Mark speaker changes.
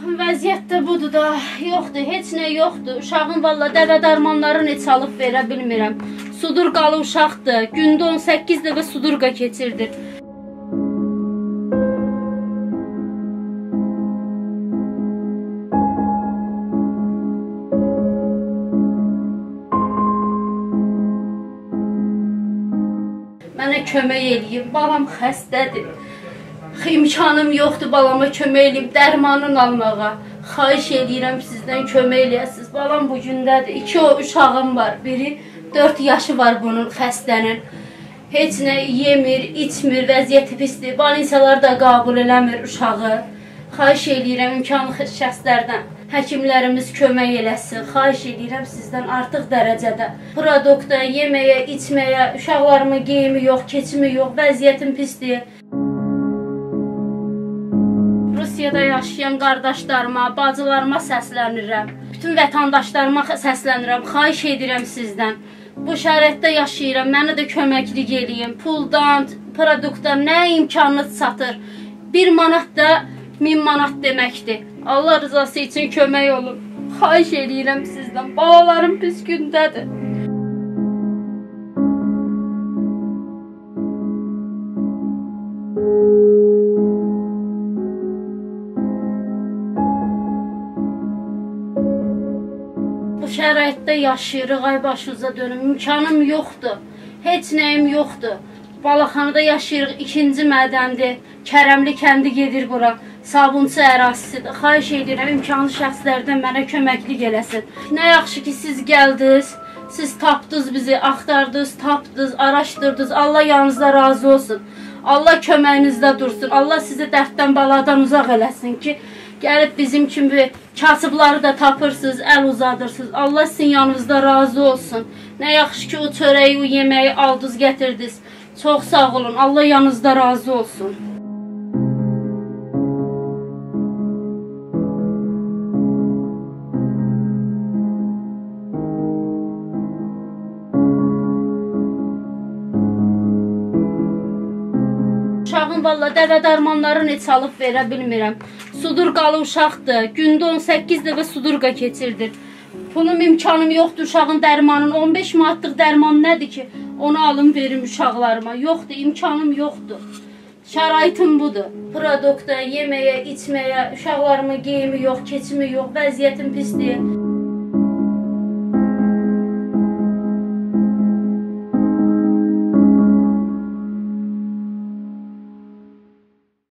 Speaker 1: Vəziyyət də budur da, yoxdur, heç nə yoxdur. Uşağın valla dəvə dərmanlarını heç alıb verə bilmirəm. Sudurqalı uşaqdır, gündə 18 dəfə sudurqa keçirdir. Mənə kömək eləyib, balam xəstədir. İmkanım yoxdur balama kömək eləyib, dərmanın almağa. Xahiş eləyirəm sizdən kömək eləyəsiniz. Balam bu gündədir. 2 uşağım var. Biri 4 yaşı var bunun xəstənin. Heç nə yemir, içmir, vəziyyəti pisdir. Balinsalar da qəbul eləmir uşağı. Xahiş eləyirəm imkanlı şəxslərdən. Həkimlərimiz kömək eləsin. Xahiş eləyirəm sizdən artıq dərəcədə. Produkta, yeməyə, içməyə, uşaqlarımın geyimi yox, keçimi yox, vəziyyətim pisdir. Rusiyada yaşayan qardaşlarıma, bacılarıma səslənirəm. Bütün vətəndaşlarıma səslənirəm. Xahiş edirəm sizdən. Bu şəraitdə yaşayıram, mənə də köməklik eləyin. Puldan, produktdan nə imkanınız çatır? 1 manat da 1000 manat deməkdir. Allah rızası üçün kömək olun. Xahiş edirəm sizdən. Balalarım pis gündədir. Bu şəraitdə yaşayırıq, ay başınıza dönüm. İmkanım yoxdur. Heç nəyim yoxdur. Balaxanada yaşayırıq, 2-ci mədəndir. Kərəmli kəndi gedir bura. Sabunçu ərazisidir. Xahiş edirəm, imkanlı şəxslərdən mənə köməklik eləsin. Nə yaxşı ki, siz gəldiniz, siz tapdınız bizi, axtardınız, tapdınız, araşdırdınız. Allah yanınızda razı olsun. Allah köməyinizdə dursun. Allah sizi dərddən, baladan uzaq eləsin ki, gəlib bizim kimi kasıbları da tapırsınız, əl uzadırsınız. Allah sizin yanınızda razı olsun. Nə yaxşı ki, o çörəyi, o yeməyi aldınız, gətirdiniz. Çox sağ olun. Allah yanınızda razı olsun. Uşağın valla dəvə dərmanlarını heç alıb verə bilmirəm. Sudurqalı uşaqdır. Gündə 18 dəfə sudurqa keçirdir. Pulum imkanım yoxdur uşağın dərmanının. 15 manatlıq dərman nədir ki? Onu alım verim uşaqlarıma. Yoxdur, imkanım yoxdur. Şəraitim budur. Produkta, yeməyə, içməyə, uşaqlarımın geyimi yox, keçimi yox, vəziyyətim pisdir.